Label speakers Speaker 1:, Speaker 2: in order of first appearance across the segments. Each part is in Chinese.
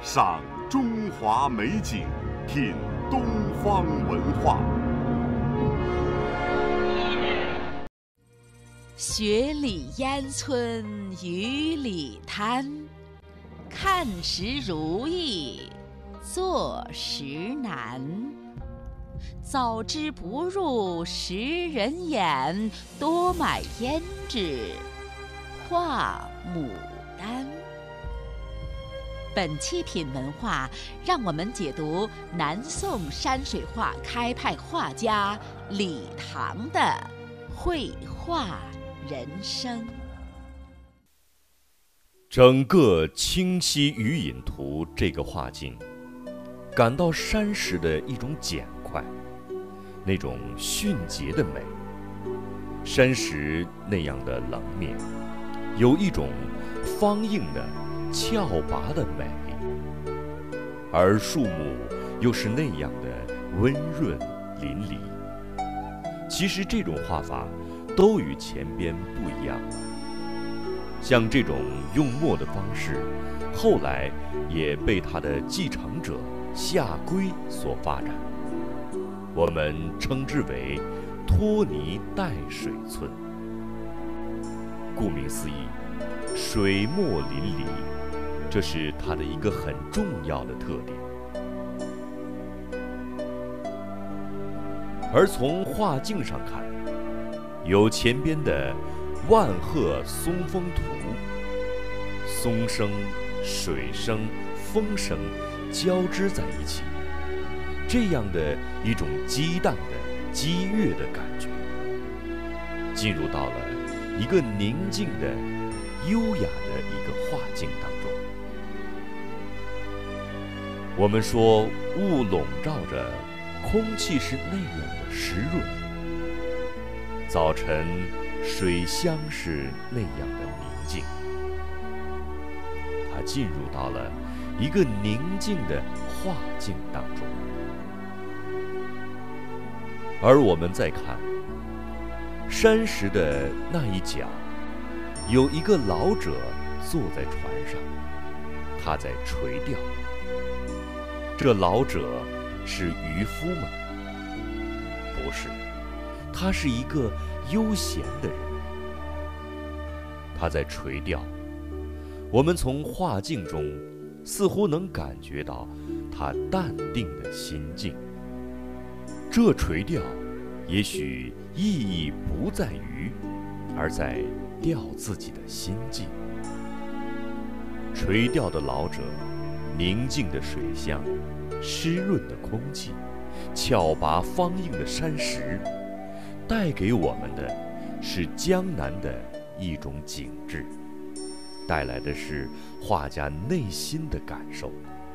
Speaker 1: 赏中华美景，品东方文化。
Speaker 2: 雪里烟村雨里滩，看时如意，做时难。早知不入时人眼，多买胭脂画牡丹。本期品文化，让我们解读南宋山水画开派画家李唐的绘画人生。
Speaker 3: 整个清溪余隐图这个画境，感到山石的一种简快，那种迅捷的美。山石那样的冷面，有一种方硬的峭拔的美，而树木又是那样的温润淋漓。其实这种画法都与前边不一样了。像这种用墨的方式，后来也被他的继承者夏圭所发展，我们称之为拖泥带水村。顾名思义，水墨淋漓，这是它的一个很重要的特点。而从画境上看，有前边的万壑松风图，松声、水声、风声交织在一起，这样的一种激荡的激越的感觉，进入到了一个宁静的优雅的一个画境当中。我们说雾笼罩着，空气是那样的湿润，早晨水乡是那样的宁静，它进入到了一个宁静的画境当中。而我们再看山石的那一角，有一个老者坐在船上，他在垂钓。这老者是渔夫吗？不是，他是一个悠闲的人，他在垂钓。我们从画境中似乎能感觉到他淡定的心境。这垂钓也许意义不在鱼，而在钓自己的心境。垂钓的老者，宁静的水乡，湿润的空气，峭拔方硬的山石，带给我们的是江南的一种景致，带来的是画家内心的感受。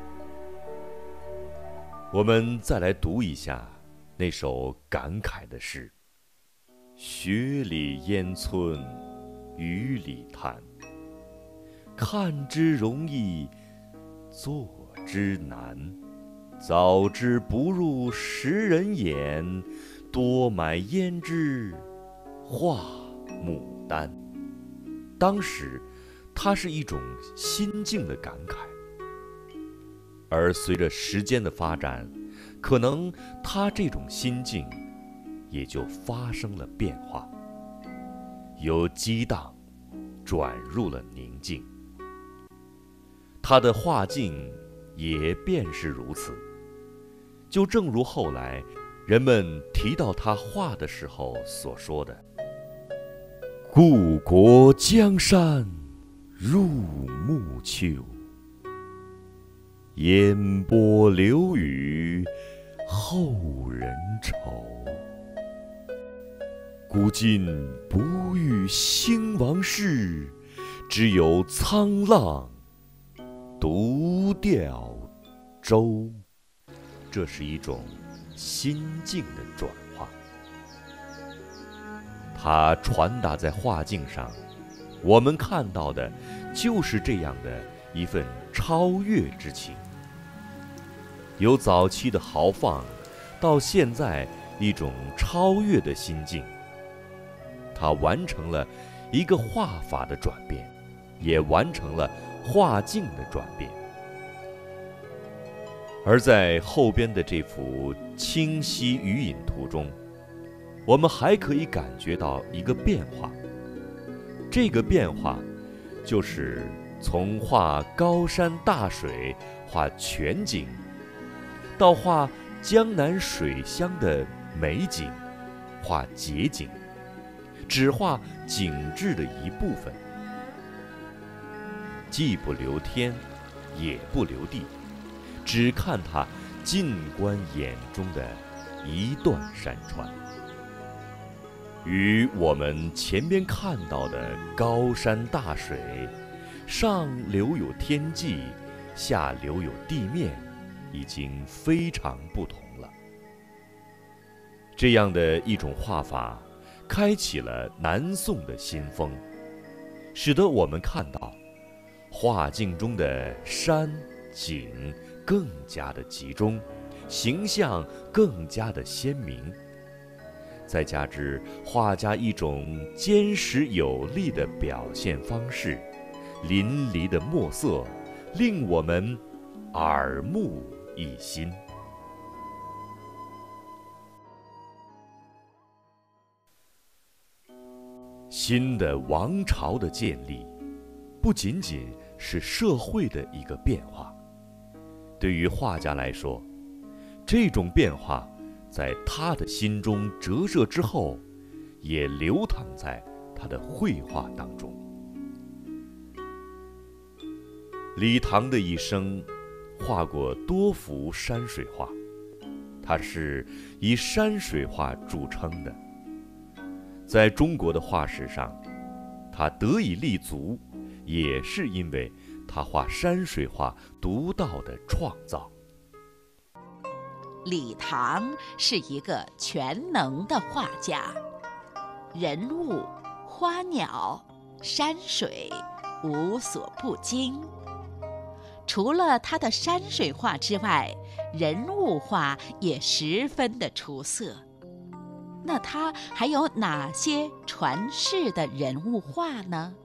Speaker 3: 我们再来读一下那首感慨的诗：雪里烟村雨里滩，看之容易，做之难。早知不入时人眼，多买胭脂画牡丹。当时它是一种心境的感慨，而随着时间的发展，可能他这种心境也就发生了变化，由激荡转入了宁静。他的画境也便是如此，就正如后来人们提到他画的时候所说的：故国江山入暮秋，烟波流雨后人愁。古今不遇兴亡事，只有沧浪独钓舟。这是一种心境的转化，它传达在画境上，我们看到的就是这样的一份超越之情。由早期的豪放，到现在一种超越的心境，它完成了一个画法的转变，也完成了画境的转变。 而在后边的这幅清晰鱼影图中，我们还可以感觉到一个变化。这个变化就是从画高山大水、画全景，到画江南水乡的美景、画街景，只画景致的一部分，既不留天，也不留地，只看它近观眼中的一段山川。与我们前边看到的高山大水，上留有天际，下留有地面，已经非常不同了。这样的一种画法，开启了南宋的新风，使得我们看到画境中的山景更加的集中，形象更加的鲜明。再加之画家一种坚实有力的表现方式，淋漓的墨色，令我们耳目一新。新的王朝的建立，不仅仅是社会的一个变化，对于画家来说，这种变化在他的心中折射之后，也流淌在他的绘画当中。李唐的一生画过多幅山水画，他是以山水画著称的。在中国的画史上，他得以立足，也是因为他画山水画独到的创造。
Speaker 2: 李唐是一个全能的画家，人物、花鸟、山水无所不精。除了他的山水画之外，人物画也十分的出色。那他还有哪些传世的人物画呢？